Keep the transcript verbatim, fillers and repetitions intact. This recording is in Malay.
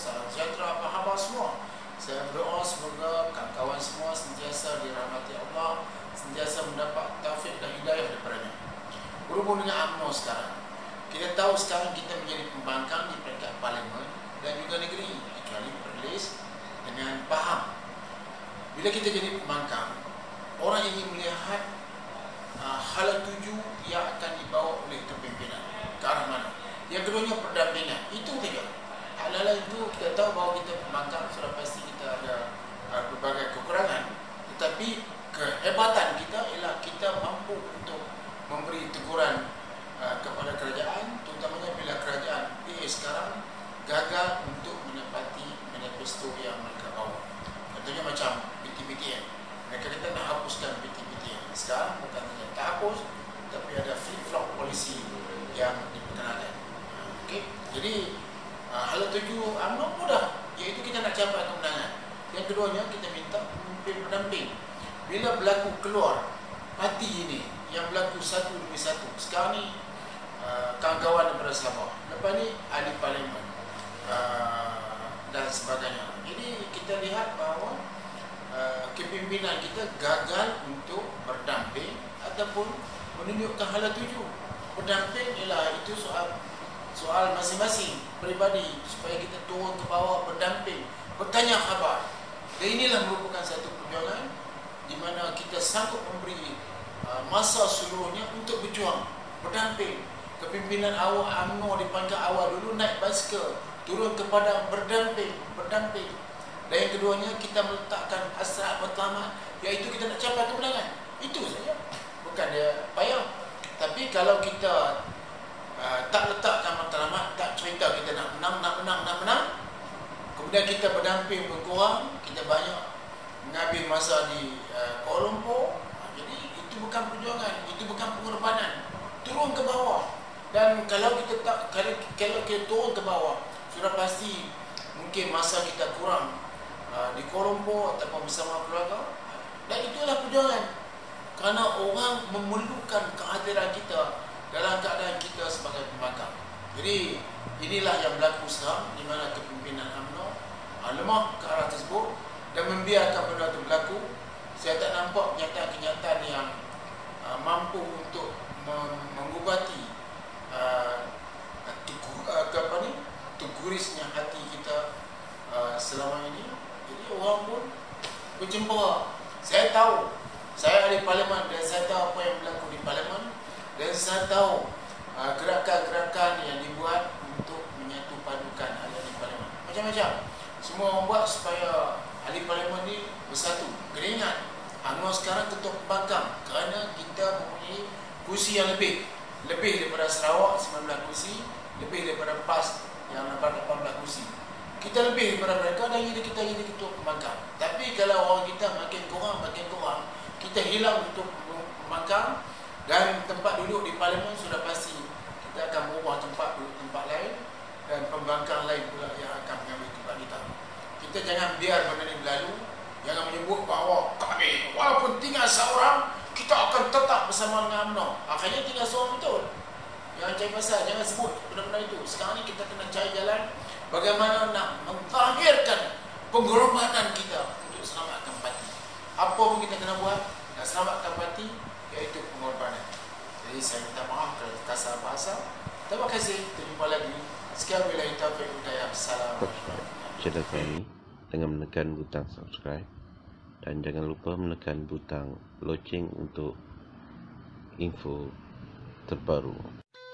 salam sejahtera, apa khabar semua? Saya berdoa semoga kawan-kawan semua sentiasa dirahmati Allah, sentiasa mendapat taufik dan hidayah daripadanya. Berhubung dengan UMNO sekarang, kita tahu sekarang kita menjadi pembangkang di peringkat parlimen dan juga negeri, kecuali Perlis dengan faham. Bila kita jadi pembangkang, orang ingin melihat uh, hala tuju yang akan dibawa oleh kepimpinan ke arah mana. Yang keduanya pendampingan. Itu tiga. Hal-hal itu kita tahu bahawa kita pembangkang sudah pasti kita ada uh, berbagai kekurangan, tetapi kehebatan kita ialah kita mampu untuk memberi teguran uh, kepada kerajaan, terutamanya bila kerajaan P A sekarang gagal untuk menepati manifesto yang mereka bawa. Contohnya macam B T B T N. Mereka kata nak hapuskan B T B T N. Sekarang bukan hanya tak hapus, tapi ada flip-flop polisi yang diperkenalkan. Okey, jadi uh, hal tuju UMNO mudah, iaitu kita nak capai kemenangan. Yang keduanya kita minta pemimpin pendamping. Bila berlaku keluar parti ini yang berlaku satu demi satu. Sekarang ni uh, kawan-kawan daripada Sabah, lepas ni ahli parlimen uh, dan sebagainya. Jadi kita lihat bahawa uh, kepimpinan kita gagal untuk berdamping ataupun menunjukkan hala tuju. Pendamping ialah itu soal soal masing-masing peribadi, supaya kita turun ke bawah berdamping, bertanya khabar. Dan inilah merupakan satu perjuangan di mana kita sanggup memberi uh, masa seluruhnya untuk berjuang, berdamping. Kepimpinan awal UMNO di pangkat awal dulu naik basikal, turun ke padang, berdamping, berdamping. Dan yang keduanya kita meletakkan hasrat pertama, iaitu kita nak capai kemenangan. Itu saja. Bukan dia payah. Tapi kalau kita uh, tak letakkan matlamat, tak cerita kita nak menang, nak menang, nak menang, kemudian kita berdamping berkurang, kita banyak mengambil masa di uh, Kuala Lumpur. Jadi itu bukan perjuangan, itu bukan pengorbanan. Turun ke bawah. Dan kalau kita tak kalau, kalau kita turun ke bawah, sudah pasti mungkin masa kita kurang uh, di Kuala Lumpur ataupun bersama keluarga. Dan itulah perjuangan. Kerana orang memerlukan kehadiran kita dalam keadaan kita sebagai pembangkang. Jadi inilah yang berlaku sekarang, di mana kepimpinan UMNO uh, lemah ke arah tersebut dan membiarkan benda itu berlaku. Saya tak nampak kenyataan-kenyataan yang uh, mampu untuk mengubati uh, tugu, uh, apa ni, tugurisnya hati kita uh, selama ini. Jadi orang pun bercempera. Saya tahu, saya ahli parlimen dan saya tahu apa yang berlaku di parlimen, dan saya tahu uh, gerakan-gerakan yang dibuat untuk menyatu padukan ahli-ahli parlimen. Macam-macam. Semua orang buat supaya ahli parlimen ni bersatu. Kena ingat, UMNO sekarang ketua pembangkang kerana kita mempunyai kursi yang lebih. Lebih daripada Sarawak sembilan belas kursi, lebih daripada PAS yang dapat lapan belas kursi. Kita lebih daripada mereka dan jadi kita jadi ketua pembangkang. Tapi kalau orang kita makin kurang, makin kurang, kita hilang untuk pembangkang, dan tempat duduk di parlimen sudah pasti kita akan berubah tempat duduk tempat lain, dan pembangkang lain pula yang akan mengambil tempat kita. Kita jangan biar benda ini berlalu. Jangan menyebut bahawa kami walaupun tinggal seorang, kita akan tetap bersama dengan UMNO. Akhirnya tinggal seorang betul. Jangan cari pasal, jangan sebut benda-benda itu. Sekarang ni kita kena cari jalan bagaimana nak menzahirkan pengorbanan kita untuk selamatkan parti. Apa pun kita kena buat nak selamatkan parti, iaitu pengorbanan. Jadi saya minta maaf kalau kasar bahasa. Terima kasih. Terjumpa lagi. Sekian bila kita berhidayah. Assalamualaikum. Channel kami dengan menekan butang subscribe, dan jangan lupa menekan butang loceng untuk info terbaru.